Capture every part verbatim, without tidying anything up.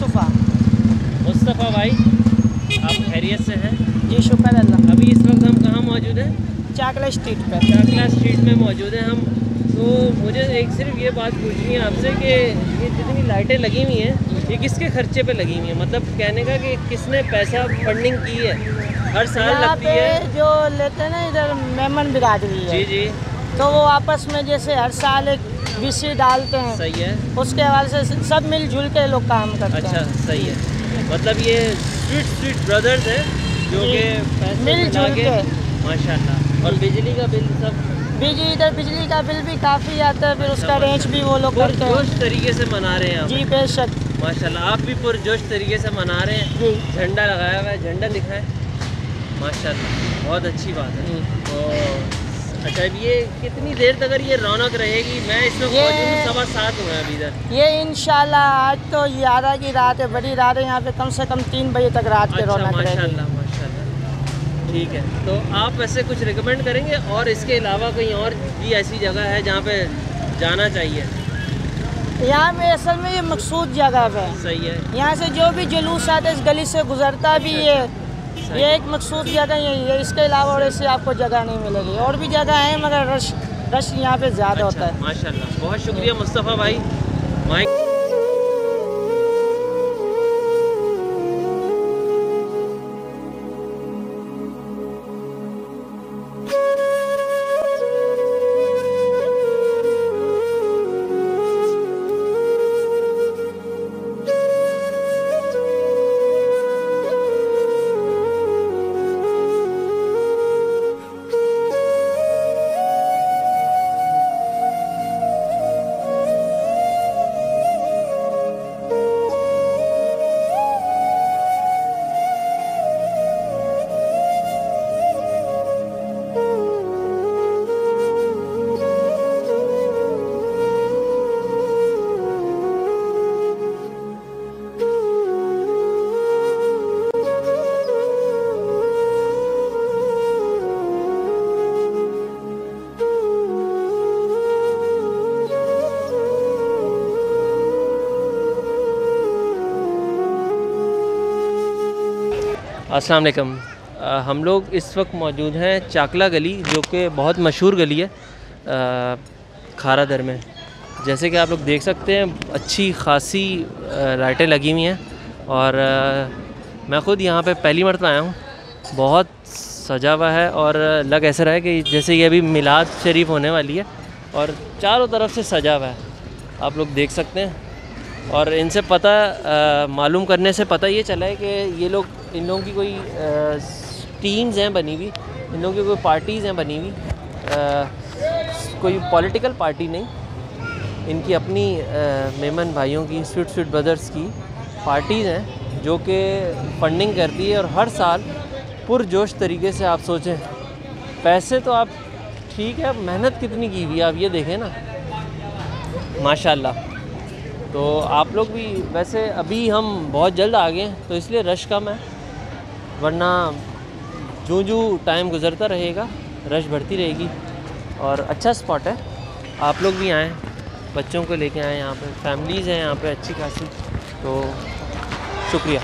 मुस्तफ़ा। मुस्तफ़ा भाई, आप खैरियत से हैं? जी शुक्र अल्लाह। अभी इस वक्त हम कहाँ मौजूद हैं? चाकला स्ट्रीट पे। चाकला स्ट्रीट में मौजूद हैं हम। तो मुझे एक सिर्फ ये बात पूछनी है आपसे कि ये जितनी लाइटें लगी हुई हैं ये किसके खर्चे पे लगी हुई हैं? मतलब कहने का कि किसने पैसा फंडिंग की है? हर साल लगती है जो लेते हैं ना इधर मेमन बिरादरी है। जी जी। तो वो आपस में जैसे हर साल एक बीसी डालते हैं। सही है। उसके हवाले से सब मिलजुल के लोग काम करते अच्छा, हैं। अच्छा सही है। मतलब ये स्वीट स्वीट ब्रदर्स हैं जो कि पैसे मिलजुल के माशाल्लाह। और बिजली का बिल सब बिजली इधर बिजली का बिल भी काफ़ी आता है, फिर उसका रेंज भी वो लोग करते हैं। पुरजोश तरीके से मना रहे हैं जी बेशक माशाल्लाह। आप भी पुरजोश तरीके से मना रहे हैं जी। झंडा लगाया हुआ है, झंडा दिखाएं माशाल्लाह, बहुत अच्छी बात है। तो अच्छा ये कितनी देर तक ये रौनक रहेगी? मैं इसमें मौजूद हूँ, सवा सात हुए अभी इधर। ये इंशाल्लाह आज तो ग्यारह की रात है, बड़ी रात है यहाँ पे, कम से कम तीन बजे तक रात के रौनक रहेगी। माशाल्लाह माशाल्लाह ठीक है। तो आप वैसे कुछ रिकमेंड करेंगे और इसके अलावा कहीं और भी ऐसी जगह है जहाँ पे जाना चाहिए? यहाँ पे असल में ये मकसूद जगह है। सही है। यहाँ से जो भी जुलूस आता है इस गली से गुजरता भी है, ये एक मकसूद जगह यही है। इसके अलावा और ऐसे आपको जगह नहीं मिलेगी। और भी जगह है मगर रश रश यहाँ पे ज़्यादा होता है। माशाल्लाह, बहुत शुक्रिया मुस्तफ़ा भाई। माइक अस्सलाम वालेकुम। हम लोग इस वक्त मौजूद हैं चाकला गली, जो कि बहुत मशहूर गली है आ, खारा दर में। जैसे कि आप लोग देख सकते हैं अच्छी खासी लाइटें लगी हुई हैं और आ, मैं ख़ुद यहाँ पे पहली मरतबा आया हूँ। बहुत सजा हुआ है और लग ऐसा रहा है कि जैसे ये अभी मिलाद शरीफ होने वाली है और चारों तरफ से सजा हुआ है, आप लोग देख सकते हैं। और इनसे पता मालूम करने से पता ये चला है कि ये लोग इन लोगों की कोई टीम्स हैं बनी हुई, इन लोगों की कोई पार्टीज़ हैं बनी हुई, कोई पॉलिटिकल पार्टी नहीं, इनकी अपनी मेमन भाइयों की स्वीट स्वीट ब्रदर्स की पार्टीज़ हैं जो कि फंडिंग करती है। और हर साल पुरजोश तरीके से आप सोचें, पैसे तो आप ठीक है, मेहनत कितनी की हुई है आप ये देखें ना माशाल्लाह। तो आप लोग भी वैसे अभी हम बहुत जल्द आ गए हैं तो इसलिए रश कम है, वरना जो जो टाइम गुज़रता रहेगा रश बढ़ती रहेगी। और अच्छा स्पॉट है, आप लोग भी आएँ, बच्चों को लेके आएँ, यहाँ पे फैमिलीज़ हैं यहाँ पे अच्छी खासी। तो शुक्रिया।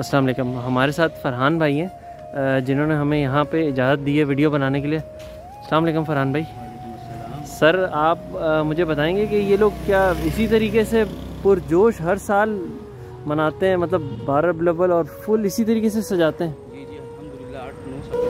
अस्सलाम वालेकुम। हमारे साथ फ़रहान भाई हैं जिन्होंने हमें यहाँ पे इजाज़त दी है वीडियो बनाने के लिए। अस्सलाम वालेकुम फ़रहान भाई। सर आप आ, मुझे बताएंगे कि ये लोग क्या इसी तरीके से पुरजोश हर साल मनाते हैं, मतलब बारह लेवल और फुल इसी तरीके से सजाते हैं? जी जी अल्हम्दुलिल्लाह आठ नौ साल।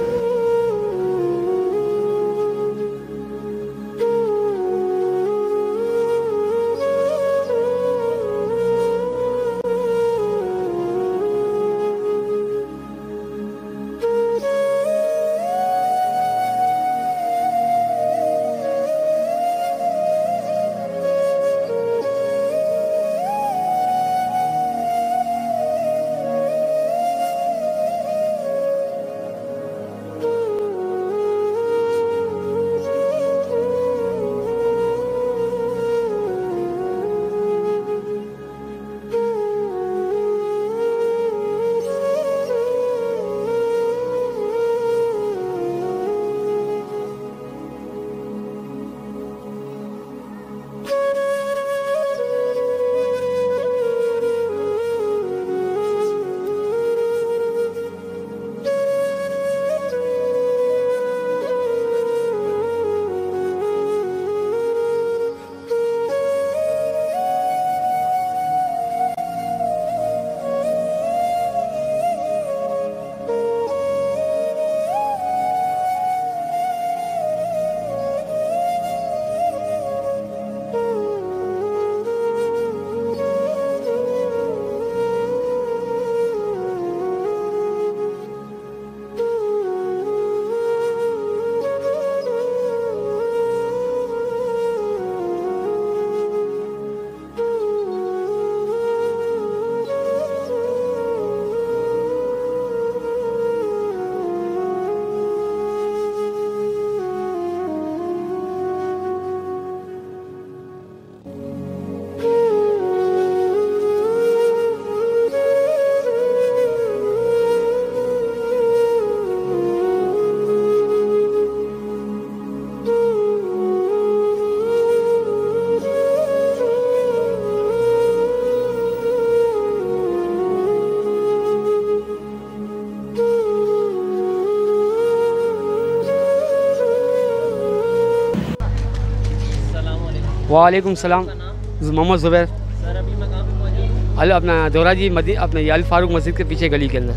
वालेकुम सलाम। मोहम्मद ज़ुबैर। सर अभी मैं कहाँ पे मौजूद हूँ? अल अपना दौरा जी मदी अपने ये अल फारूक मस्जिद के पीछे गली के अंदर।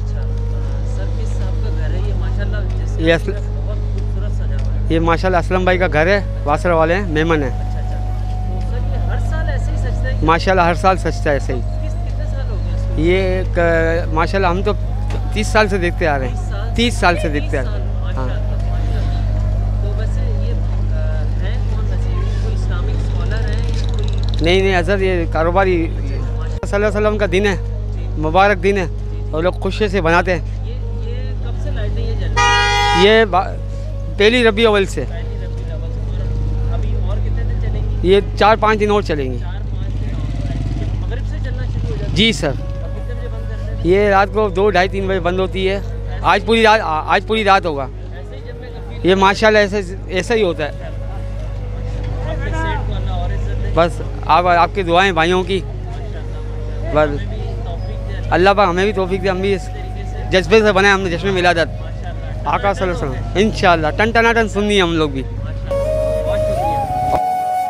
सर किस आपका घर है ये? माशाल्लाह जैसे ये असल बहुत खूबसूरत सजा हुआ है। ये माशाल्लाह असलम भाई का घर है, वासर वाले हैं, मेमन है। अच्छा अच्छा, तो सर ये हर साल ऐसे ही सजता है? माशाल्लाह हर साल सजता है ऐसे ही। किस कितने साल हो गए इसको? ये एक, माशाल्लाह हम तो तीस साल से देखते आ रहे हैं। तीस साल से देखते आ रहे हैं। हाँ। तो वैसे ये है कौन वैसे, कोई इस्लामिक स्कॉलर है या कोई? नहीं नहीं अजहर, ये कारोबारी सल्लल्लाहु अलैहि वसल्लम का दिन है, मुबारक दिन है और लोग खुशी से बनाते हैं। ये ये कब से लाइटें ये जल रही हैं? ये पहली रबी अव्वल से, पहली रबी अव्वल से। अभी और कितने दिन चलेंगी? ये चार पाँच दिन और चलेंगी। चार पाँच दिन और मगरिब से चलना शुरू हो जाता है? जी सर। और कितने बजे बंद करते हैं? ये रात को दो ढाई तीन बजे बंद होती है। आज पूरी रात आज पूरी रात होगा। ऐसे ही जब मैं कभी ये माशाल्लाह ऐसे ऐसा ही होता है। अपने सेठ को अल्लाह और इज्जत दे। बस आप आपकी दुआएं भाइयों की, बस हमें भी तौफीक दे अल्लाह पाक हमें भी तौफीक दे। हम भी इस तरीके से जज्बे से बनाए हमने जश्न मिलादत माशाल्लाह। आका सल्लल्लाहु अलैहि वसल्लम। इंशाल्लाह टन टनाटन सुननी है हम लोग भी। बहुत शुक्रिया।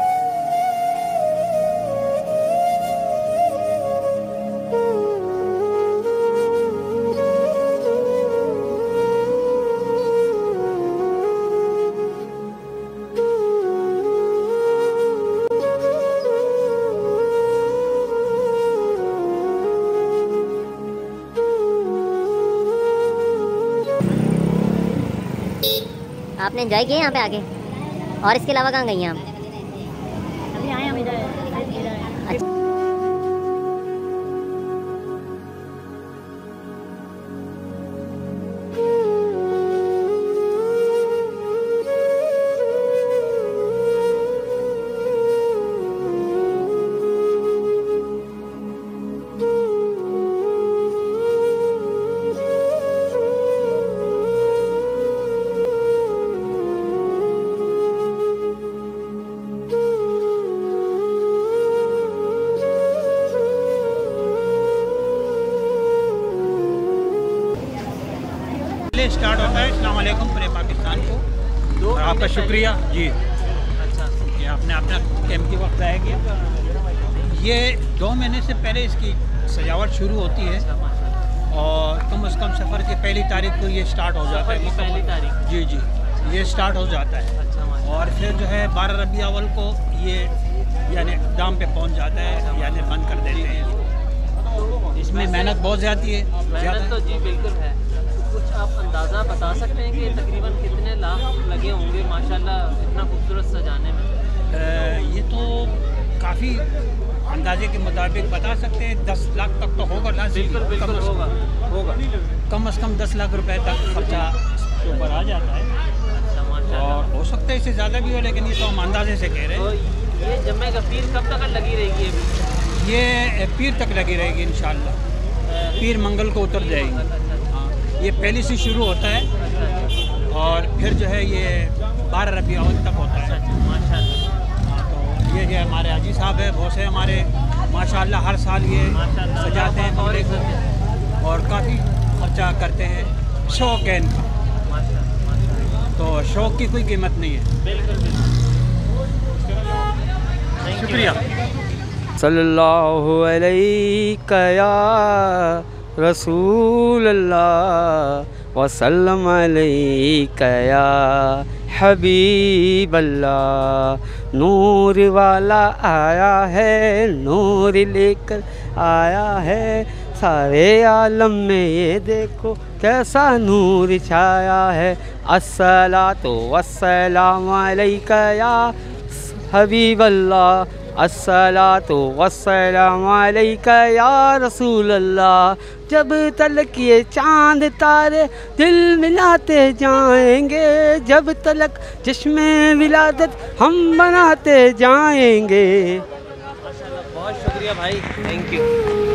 आपने एंजॉय किया यहाँ पे आके, और इसके अलावा कहाँ गई हैं आप? अभी आए हम इधर। अच्छा। से स्टार्ट होता है। अस्सलाम वालेकुम पूरे पाकिस्तान को और आपका शुक्रिया जी। अच्छा, ये आपने अपना कीमती वक्त ज़ाया किया। ये दो महीने से पहले इसकी सजावट शुरू होती है और कम अज़ कम सफ़र की पहली तारीख को ये स्टार्ट हो जाता है। पहली तारीख जी जी, ये स्टार्ट हो जाता है और फिर जो है बारह रबी अव्वल को ये यानी दाम पे पहुंच जाता है, यानी बंद कर देते हैं। इसमें मेहनत बहुत ज़्यादा है। मेहनत तो जी बिल्कुल है। कुछ आप अंदाज़ा बता सकते हैं कि तकरीबन कितने लाख लगे होंगे माशाल्लाह इतना खूबसूरत सजाने में? आ, ये तो काफ़ी अंदाजे के मुताबिक बता सकते हैं, दस लाख तक तो होगा ना। बिल्कुल बिल्कुल कम होगा होगा कम अज़ कम दस लाख रुपए तक खर्चा के ऊपर आ जाता है। अच्छा माशाल्लाह। और हो सकता है इससे ज़्यादा भी हो, लेकिन ये तो हम अंदाजे से कह रहे तो हैं। ये जम्मे का पीर कब तक लगी रहेगी अभी? ये पीर तक लगी रहेगी इंशाल्लाह। पीर मंगल को उतर जाएगी। हाँ, ये पहले से शुरू होता है और फिर जो है ये बारह रबी अव्वल तक होता है। माशाल्लाह। ये जो हमारे हाजी साहब है, बहुत से हमारे माशाल्लाह हर साल ये सजाते हैं कमरे को और काफ़ी खर्चा करते हैं। शौक़ है इनका, तो शौक़ की कोई कीमत नहीं है। बिल्कुल शुक्रिया। सल्लल्लाहु अलैहि या रसूल अल्लाह वसल्लम अलैका या हबीब अल्लाह। नूर वाला आया है, नूर लेकर आया है, सारे आलम में ये देखो कैसा नूर छाया है। अस्सलातु वस्सलामु अलैका या हबीब अल्लाह, अस्सलातु वस्सलामु अलैका या रसूल अल्लाह। जब तलक ये चांद तारे दिल मिलाते जाएंगे, जब तलक जश्न विलादत हम बनाते जाएंगे। बहुत शुक्रिया भाई, थैंक यू।